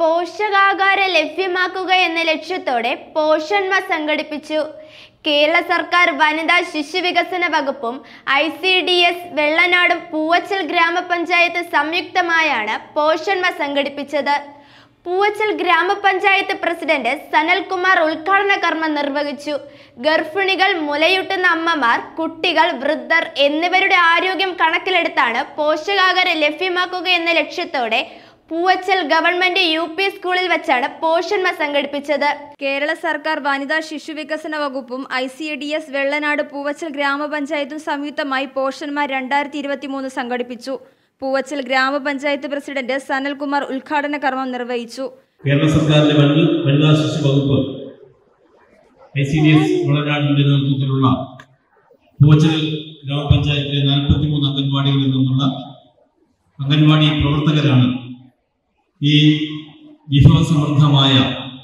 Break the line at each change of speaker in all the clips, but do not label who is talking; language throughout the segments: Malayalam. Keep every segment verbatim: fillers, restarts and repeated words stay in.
പോഷകാഹാര ലഭ്യമാക്കുക എന്ന ലക്ഷ്യത്തോടെ പോഷൺ മാ സംഘടിപ്പിച്ചു. കേരള സർക്കാർ വനിതാ ശിശുവികസന വകുപ്പും ഐ സി ഡി എസ് വെള്ളനാടും പൂവച്ചൽ ഗ്രാമപഞ്ചായത്ത് സംയുക്തമായാണ് പോഷൺ മാ സംഘടിപ്പിച്ചത്. പൂവച്ചൽ ഗ്രാമപഞ്ചായത്ത് പ്രസിഡന്റ് സനൽകുമാർ ഉദ്ഘാടന കർമ്മം നിർവഹിച്ചു. ഗർഭിണികൾ, മുലയൂട്ടുന്ന അമ്മമാർ, കുട്ടികൾ, വൃദ്ധർ എന്നിവരുടെ ആരോഗ്യം കണക്കിലെടുത്താണ് പോഷകാഹാരം ലഭ്യമാക്കുക എന്ന ലക്ഷ്യത്തോടെ പൂവച്ചൽ ഗവൺമെന്റ് യു പി സ്കൂളിൽ വെച്ചാണ് പോഷൺ മാ സംഘടിപ്പിച്ചത്. കേരള സർക്കാർ വനിതാ ശിശുവികസന വകുപ്പും I C D S Vellanad Poovachal ഗ്രാമപഞ്ചായത്തും സംയുക്തമായി പോഷൺ മാ രണ്ടായിരത്തി ഇരുപത്തി മൂന്ന് സംഘടിപ്പിച്ചു. പൂവച്ചൽ ഗ്രാമപഞ്ചായത്ത് പ്രസിഡന്റ് സനൽകുമാർ ഉദ്ഘാടന കർമ്മം നിർവഹിച്ചു.
കേരള സർക്കാരിന്റെ വനിതാ ശിശു വകുപ്പ് ഐ സി ഡി എസ് വെള്ളനാടിന്റെ നേതൃത്വത്തിലുള്ള പൂവച്ചൽ ഗ്രാമപഞ്ചായത്തിലെ നാൽപ്പത്തി മൂന്ന് അംഗൻവാടികളിൽ നിന്നുള്ള അംഗൻവാടി പ്രവർത്തകരാണ് ഈ വിഭവസമൃദ്ധമായ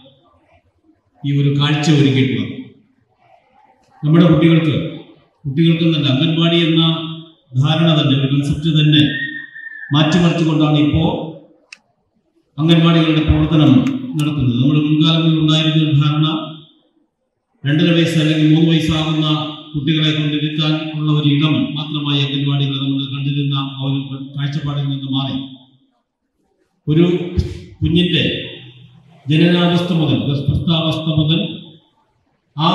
ഈ ഒരു കാഴ്ച ഒരുക്കിയിട്ടുള്ളത്. നമ്മുടെ കുട്ടികൾക്ക് കുട്ടികൾക്ക് തന്നെ അംഗൻവാടി എന്ന ധാരണ തന്നെ, ഒരു കൺസെപ്റ്റ് തന്നെ മാറ്റിമറിച്ചുകൊണ്ടാണ് ഇപ്പോൾ അംഗൻവാടികളുടെ പ്രവർത്തനം നടത്തുന്നത്. നമ്മുടെ മുൻകാലങ്ങളിൽ ഉണ്ടായിരുന്ന ഒരു ധാരണ രണ്ടര വയസ്സ് അല്ലെങ്കിൽ മൂന്ന് വയസ്സാകുന്ന കുട്ടികളെ കൊണ്ടിരുത്താൻ ഉള്ള ഒരു ഇടം മാത്രമായി അംഗൻവാടികളെ നമ്മൾ കണ്ടിരുന്ന ആ ഒരു കാഴ്ചപ്പാടിൽ നിന്ന് മാറി ഒരു കുഞ്ഞിന്റെ ജനനാവസ്ഥ മുതൽ ഗർഭസ്ഥാവസ്ഥ മുതൽ ആ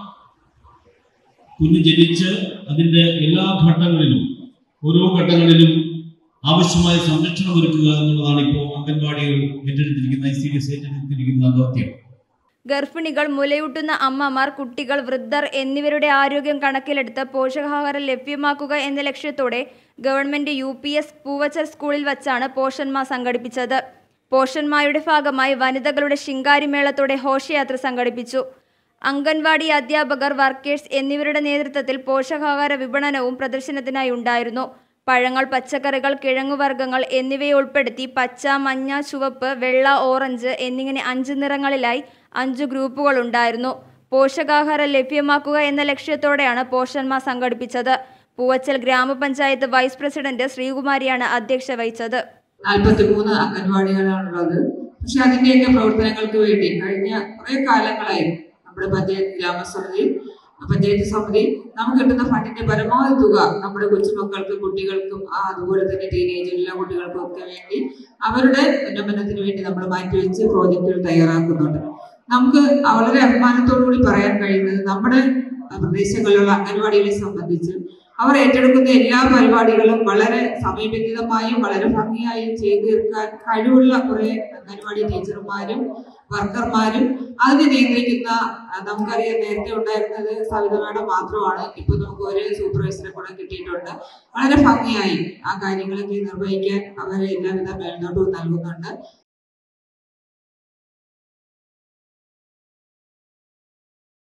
കുഞ്ഞ് ജനിച്ച് അതിൻ്റെ എല്ലാ ഘട്ടങ്ങളിലും ഓരോ ഘട്ടങ്ങളിലും ആവശ്യമായ സംരക്ഷണം ഒരുക്കുക എന്നുള്ളതാണ് ഇപ്പോൾ അംഗൻവാടികൾ ഏറ്റെടുത്തിരിക്കുന്ന ഐ സി ഡി എസ് ഏറ്റെടുത്തിരിക്കുന്ന ദൗത്യം.
ഗർഭിണികൾ, മുലയൂട്ടുന്ന അമ്മമാർ, കുട്ടികൾ, വൃദ്ധർ എന്നിവരുടെ ആരോഗ്യം കണക്കിലെടുത്ത് പോഷകാഹാരം ലഭ്യമാക്കുക എന്ന ലക്ഷ്യത്തോടെ government U P S Poovachal സ്കൂളിൽ വച്ചാണ് പോഷൺ മാ സംഘടിപ്പിച്ചത്. പോഷൺ മായുടെ ഭാഗമായി വനിതകളുടെ ശിങ്കാരിമേളത്തോടെ ഘോഷയാത്ര സംഘടിപ്പിച്ചു. അംഗൻവാടി അധ്യാപകർ, വർക്കേഴ്സ് എന്നിവരുടെ നേതൃത്വത്തിൽ പോഷകാഹാര വിപണനവും പ്രദർശനത്തിനായി ഉണ്ടായിരുന്നു. പഴങ്ങൾ, പച്ചക്കറികൾ, കിഴങ്ങുവർഗ്ഗങ്ങൾ എന്നിവയെ ഉൾപ്പെടുത്തി പച്ച, മഞ്ഞ, ചുവപ്പ്, വെള്ള, ഓറഞ്ച് എന്നിങ്ങനെ അഞ്ച് നിറങ്ങളിലായി അഞ്ചു ഗ്രൂപ്പുകൾ ഉണ്ടായിരുന്നു. പോഷകാഹാരം ലഭ്യമാക്കുക എന്ന ലക്ഷ്യത്തോടെയാണ് പോഷൺ മാ സംഘടിപ്പിച്ചത്. പൂവച്ചൽ ഗ്രാമപഞ്ചായത്ത് വൈസ് പ്രസിഡന്റ് ശ്രീകുമാരിയാണ് അധ്യക്ഷ വഹിച്ചത്.
നാൽപ്പത്തി മൂന്ന് അംഗൻവാടികളാണുള്ളത്. പക്ഷെ അതിന്റെയൊക്കെ പ്രവർത്തനങ്ങൾക്ക് വേണ്ടി കഴിഞ്ഞ കുറെ കാലങ്ങളായി നമ്മുടെ പഞ്ചായത്ത് ഗ്രാമസമിതി പഞ്ചായത്ത് സമിതി നമുക്ക് കിട്ടുന്ന ഫണ്ടിന്റെ പരമാവധി തുക നമ്മുടെ കൊച്ചുമക്കൾക്കും കുട്ടികൾക്കും അതുപോലെ തന്നെ ടീനേജ് എല്ലാ കുട്ടികൾക്കും ഒക്കെ വേണ്ടി അവരുടെ ഉന്നമനത്തിന് വേണ്ടി നമ്മൾ മാറ്റിവെച്ച് പ്രോജക്റ്റുകൾ തയ്യാറാക്കുന്നുണ്ട്. നമുക്ക് വളരെ അഭിമാനത്തോടുകൂടി പറയാൻ കഴിയുന്നത് നമ്മുടെ പ്രദേശങ്ങളിലുള്ള അംഗൻവാടികളെ സംബന്ധിച്ച് അവർ ഏറ്റെടുക്കുന്ന എല്ലാ പരിപാടികളും വളരെ സമയബന്ധിതമായും വളരെ ഭംഗിയായും ചെയ്തു തീർക്കാൻ കഴിവുള്ള കുറെ അംഗൻവാടി ടീച്ചർമാരും വർക്കർമാരും അതിനെ നിയന്ത്രിക്കുന്ന, നമുക്കറിയാം നേരത്തെ ഉണ്ടായിരുന്നത് സവിത മേഡം മാത്രമാണ്. ഇപ്പൊ നമുക്ക് ഒരു സൂപ്പർവൈസറെ കൂടെ കിട്ടിയിട്ടുണ്ട്. വളരെ ഭംഗിയായി ആ കാര്യങ്ങളൊക്കെ നിർവഹിക്കാൻ അവരെ എല്ലാവിധ മേൽനോട്ടവും നൽകുന്നുണ്ട്.